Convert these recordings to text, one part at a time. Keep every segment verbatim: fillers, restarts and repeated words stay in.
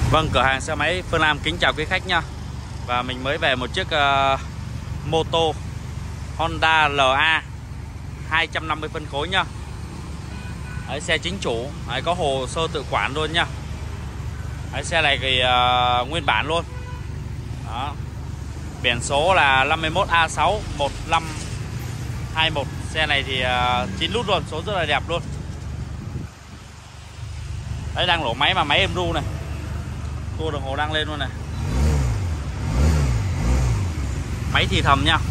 Vâng, cửa hàng xe máy Phương Nam kính chào quý khách nha. Và mình mới về một chiếc uh, mô tô Honda L A hai trăm năm mươi phân khối nha. Đấy, xe chính chủ, đấy, có hồ sơ tự quản luôn nha. Đấy, xe này thì uh, nguyên bản luôn. Đó. Biển số là năm mươi mốt A sáu một năm hai mốt. Xe này thì uh, chín nút luôn, số rất là đẹp luôn. Đấy, đang nổ máy mà máy êm ru này. Tua đồng hồ đang lên luôn này. Máy thì thầm nha.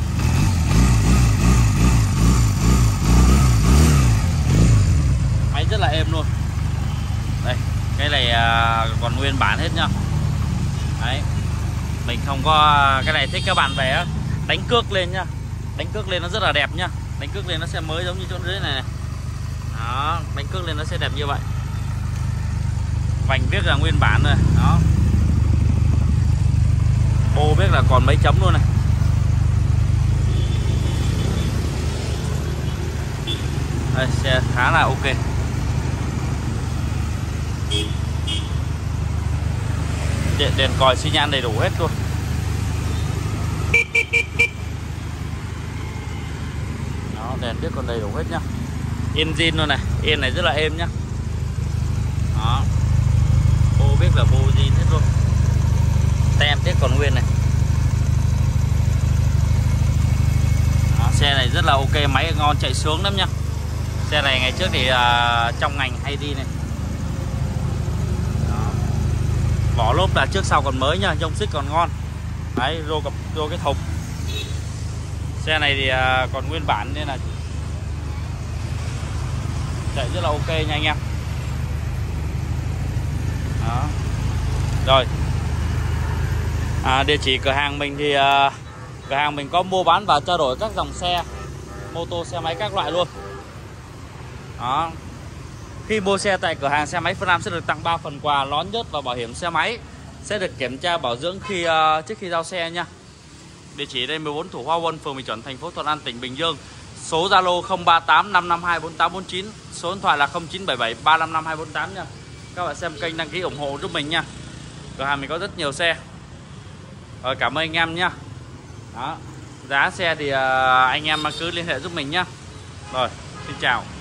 Máy rất là êm luôn. Đây, cái này à, còn nguyên bản hết nhá. Đấy. Mình không có cái này thích các bạn về á, đánh cước lên nhá. Đánh cước lên nó rất là đẹp nhá. Đánh cước lên nó sẽ mới giống như chỗ dưới này này. Đó, đánh cước lên nó sẽ đẹp như vậy. Vành viết là nguyên bản rồi. Đó. Bô biết là còn mấy chấm luôn này. Đây, xe khá là ok. Điện đèn còi xi nhan đầy đủ hết luôn. Đó, đèn biết còn đầy đủ hết nhá. Yên zin luôn này, yên này rất là êm nhá. Đó. Bô biết là bô zin hết luôn. Tem tiếc còn nguyên này. Đó, xe này rất là ok, máy ngon, chạy sướng lắm nhá. Xe này ngày trước thì uh, trong ngành hay đi này. Đó. Vỏ lốp là trước sau còn mới nha, nhông xích còn ngon. Đấy, rô cặp rô cái thùng. Xe này thì uh, còn nguyên bản nên là chạy rất là ok nha anh em. Đó. Rồi. À, địa chỉ cửa hàng mình thì uh, cửa hàng mình có mua bán và trao đổi các dòng xe mô tô, xe máy các loại luôn. Đó. Khi mua xe tại cửa hàng xe máy Phương Nam sẽ được tặng ba phần quà nón nhớt và bảo hiểm xe máy, sẽ được kiểm tra bảo dưỡng khi uh, trước khi giao xe nha. Địa chỉ đây mười bốn Thủ Hoa Vân, phường Bình Chuẩn, thành phố Thuận An, tỉnh Bình Dương. Số Zalo không ba tám năm năm hai bốn tám bốn chín, số điện thoại là không chín bảy bảy ba năm năm hai bốn tám nha. Các bạn xem kênh đăng ký ủng hộ giúp mình nha. Cửa hàng mình có rất nhiều xe. Rồi, cảm ơn anh em nhá. Đó. Giá xe thì uh, anh em cứ liên hệ giúp mình nhá. Rồi, xin chào.